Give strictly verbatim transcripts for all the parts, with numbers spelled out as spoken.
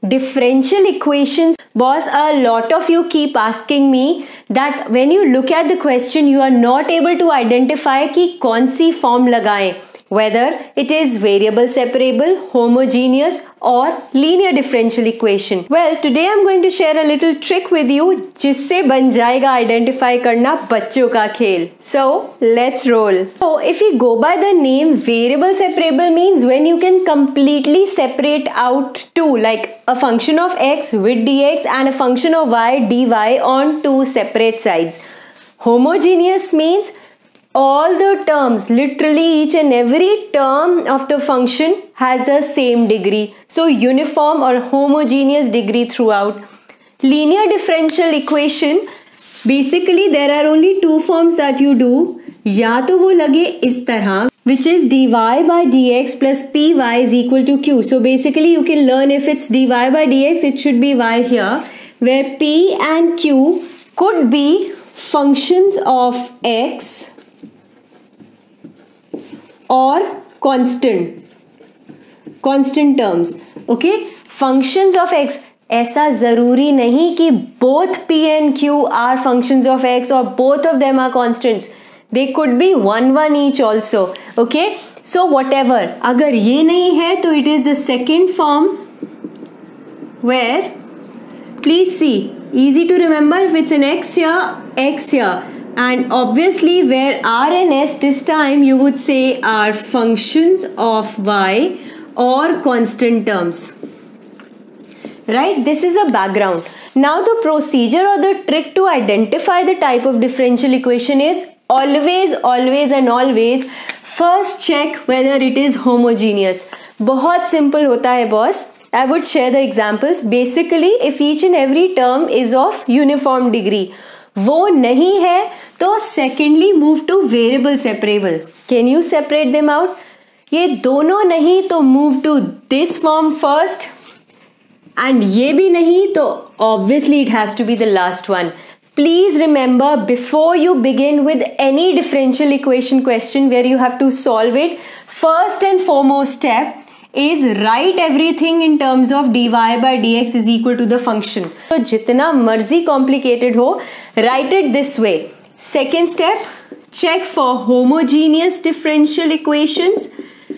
differential equations. Boss, a lot of you keep asking me that when you look at the question, you are not able to identify कि कौन सी form लगाएं, whether it is variable separable, homogeneous or linear differential equation. Well, today I'm going to share a little trick with you जिससे बन जाएगा identify करना बच्चों का खेल. So let's roll. So if we go by the name, variable separable means when you can completely separate out two, like a function of x with dx and a function of y dy on two separate sides. Homogeneous means all the terms, literally each and every term of the function has the same degree. So uniform or homogeneous degree throughout. Linear differential equation, basically there are only two forms that you do. या तो वो लगे इस तरह, which is dy by dx plus py is equal to q. So basically you can learn if it's dy by dx, it should be y here, where p and q could be functions of x or constant constant terms. Okay, functions of x. ऐसा जरूरी नहीं कि both p and q are functions of x or both of them are constants. They could be one one each also. Okay, so whatever, अगर ये नहीं है तो it is the second form where, please see, easy to remember, if it's an x here, x here. And obviously where r and s this time you would say are functions of y or constant terms. Right? This is a background. Now the procedure or the trick to identify the type of differential equation is always, always and always first check whether it is homogeneous. बहुत simple होता है boss. I would share the examples. Basically, if each and every term is of uniform degree, वो नहीं है तो secondly move to variable separable. Can you separate them out? ये दोनों नहीं तो move to this form first, and ये भी नहीं तो obviously it has to be the last one. Please remember, before you begin with any differential equation question where you have to solve it, first and foremost step is write everything in terms of dy by dx is equal to the function. So जितना मर्जी complicated हो, write it this way. Second step, check for homogeneous differential equations.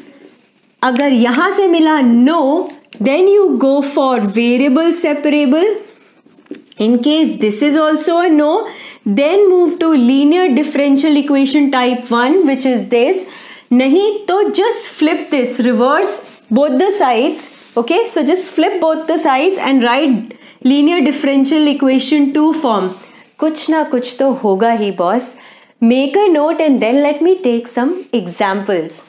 अगर यहाँ से मिला no, then you go for variable separable. In case this is also a no, then move to linear differential equation type one, which is this. नहीं तो just flip this, reverse both the sides. Okay, so just flip both the sides and write linear differential equation two form. कुछ ना कुछ तो होगा ही boss. Make a note and then let me take some examples.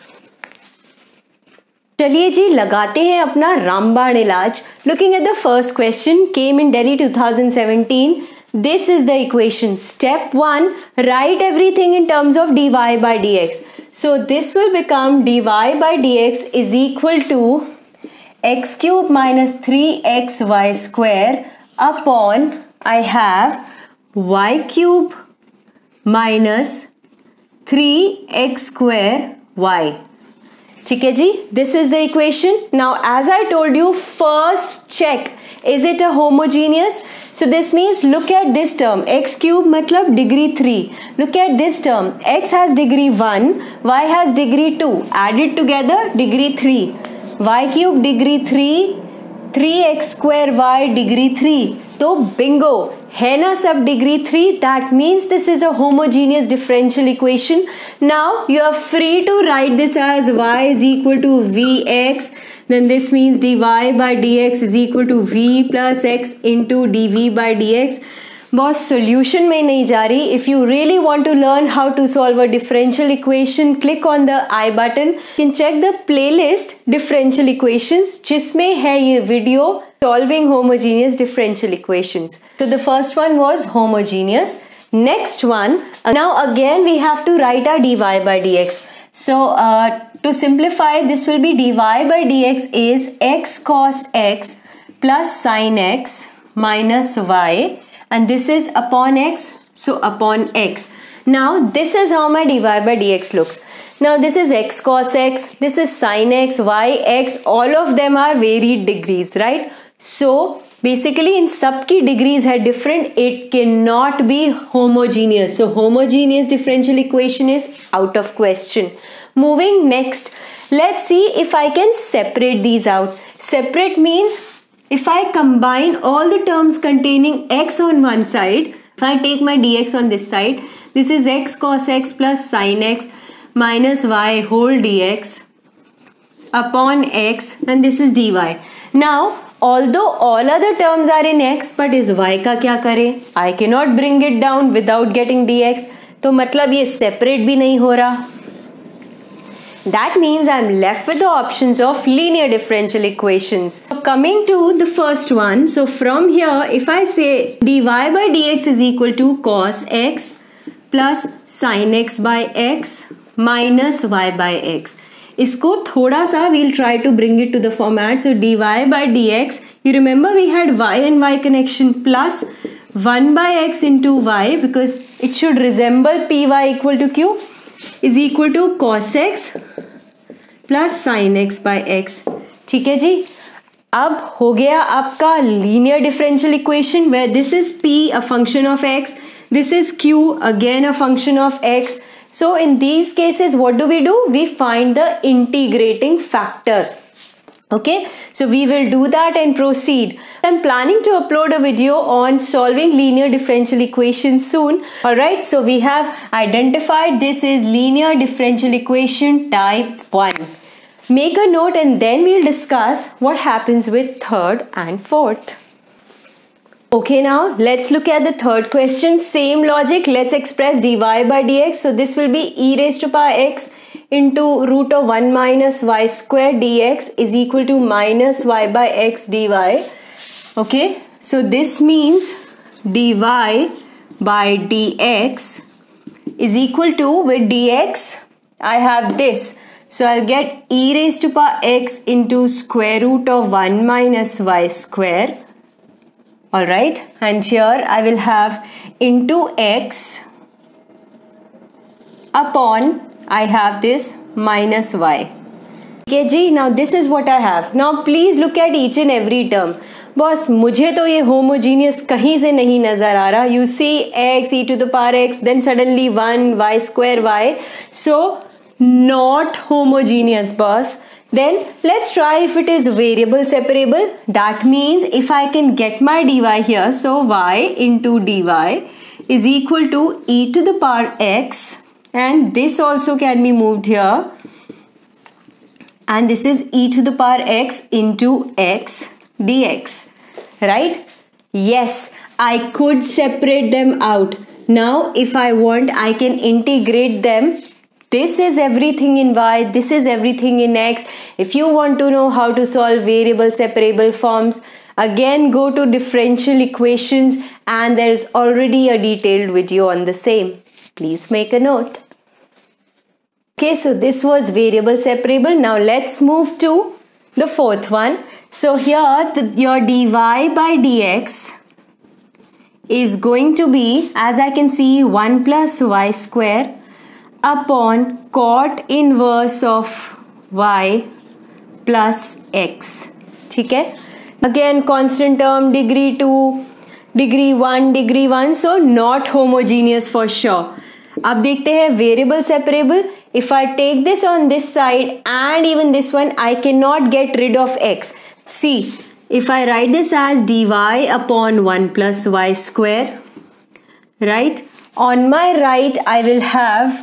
चलिए जी लगाते हैं अपना रामबाण इलाज. Looking at the first question, came in Delhi twenty seventeen. This is the equation. Step one, write everything in terms of dy by dx. So this will become dy by dx is equal to x cube minus three x y square upon, I have y cube minus three x square y. ठीक है जी, this is the equation. Now as I told you, first check, is it a homogeneous? So this means look at this term, x cube मतलब degree three. Look at this term, x has degree one, y has degree two. Add it together, degree three. Y cube degree three, three x square y degree three. तो bingo, है ना सब degree three. That means this is a homogeneous differential equation. Now you are free to write this as y is equal to vx. Then this means dy by dx is equal to v plus x into dv by dx. Boss, solution में नहीं जा रही. If you really want to learn how to solve a differential equation, click on the I button. You can check the playlist differential equations जिसमें है ये video solving homogeneous differential equations. So the first one was homogeneous. Next one, now again we have to write our dy by dx. So uh, to simplify, this will be dy by dx is x cos x plus sin x minus y, and this is upon x, so upon x. Now this is how my dy by dx looks. Now this is x cos x, this is sin x, y, x, all of them are varied degrees, right? So basically in सबकी degrees है different, it cannot be homogeneous. So homogeneous differential equation is out of question. Moving next, let's see if I can separate these out. Separate means if I combine all the terms containing x on one side, if I take my dx on this side, this is x cos x plus sin x minus y whole dx upon x, and this is dy. Now although all other terms are in x, but इस y का क्या करें? I cannot bring it down without getting dx. तो मतलब ये separate भी नहीं हो रहा. That means I'm left with the options of linear differential equations. So coming to the first one, so from here, if I say dy by dx is equal to cos x plus sin x by x minus y by x. इसको थोड़ा सा we'll try to bring it to the format. So dy by dx, you remember we had y and y connection plus one by x into y, because it should resemble py equal to q, is equal to cos x plus sin x by x. ठीक है जी. अब हो गया आपका linear differential equation where this is p a function of x, this is q again a function of x. So in these cases, what do we do? We find the integrating factor. Okay, so we will do that and proceed. I'm planning to upload a video on solving linear differential equations soon. Alright, so we have identified this is linear differential equation type one. Make a note and then we'll discuss what happens with third and fourth. Okay, now let's look at the third question. Same logic, let's express dy by dx. So this will be e raised to power x into root of one minus y square dx is equal to minus y by x dy. Okay, so this means dy by dx is equal to, with dx I have this. So I'll get e raised to power x into square root of one minus y square. Alright, and here I will have into x upon, I have this minus y. Okay जी, now this is what I have. Now please look at each and every term. Boss मुझे तो ये homogeneous कहीं से नहीं नजर आ रहा. You see x e to the power x, then suddenly one y square y. So not homogeneous, boss. Then let's try if it is variable separable. That means if I can get my dy here, so y into dy is equal to e to the power x, and this also can be moved here, and this is e to the power x into x dx, right? Yes, I could separate them out. Now if I want, I can integrate them. This is everything in y, this is everything in x. If you want to know how to solve variable separable forms, again go to differential equations and there is already a detailed video on the same. Please make a note. Okay, so this was variable separable. Now let's move to the fourth one. So here the, your dy by dx is going to be, as I can see, one plus y square upon cot inverse of y plus x. ठीक है? Again constant term, degree two, degree one, degree one, so not homogeneous for sure. अब देखते हैं variable separable. If I take this on this side and even this one, I cannot get rid of x. See, if I write this as dy upon one plus y square, right? On my right, I will have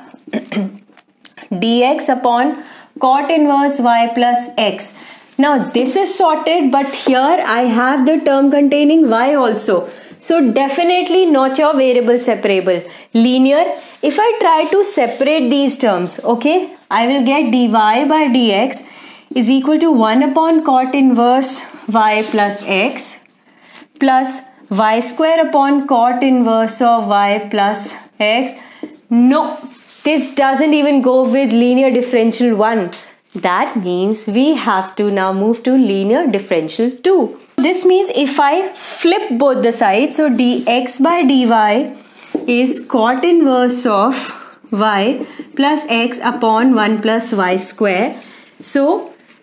dx upon cot inverse y plus x. Now this is sorted, but here I have the term containing y also. So definitely not your variable separable. Linear, if I try to separate these terms, okay, I will get dy by dx is equal to one upon cot inverse y plus x plus y square upon cot inverse of y plus x. No, this doesn't even go with linear differential one. That means we have to now move to linear differential two. This means if I flip both the sides, so dx by dy is cot inverse of y plus x upon one plus y square. So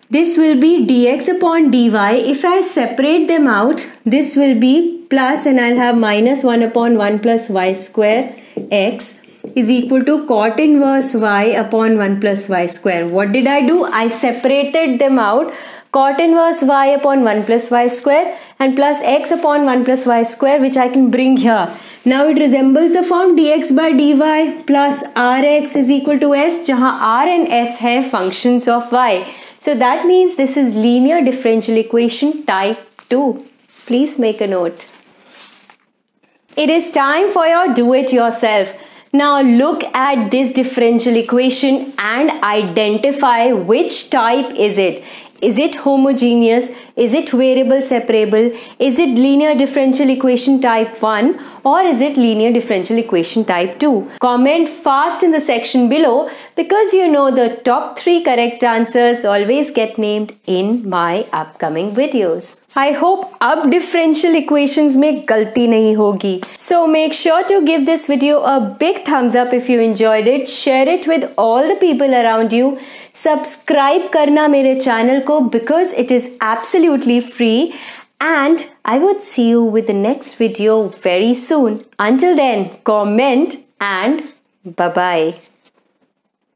this will be dx upon dy. If I separate them out, this will be plus and I'll have minus one upon one plus y square x is equal to cot inverse y upon one plus y square. What did I do? I separated them out. Cot inverse y upon one plus y square and plus x upon one plus y square, which I can bring here. Now it resembles the form dx by dy plus rx is equal to s, jahan r and s hai functions of y. So that means this is linear differential equation type two. Please make a note. It is time for your do it yourself. Now look at this differential equation and identify which type is it. Is it homogeneous? Is it variable separable? Is it linear differential equation type one or is it linear differential equation type two? Comment fast in the section below because you know the top three correct answers always get named in my upcoming videos. I hope अब differential equations में गलती नहीं होगी. So make sure to give this video a big thumbs up if you enjoyed it. Share it with all the people around you. Subscribe करना मेरे channel को because it is absolutely free. And I would see you with the next video very soon. Until then, comment and bye-bye.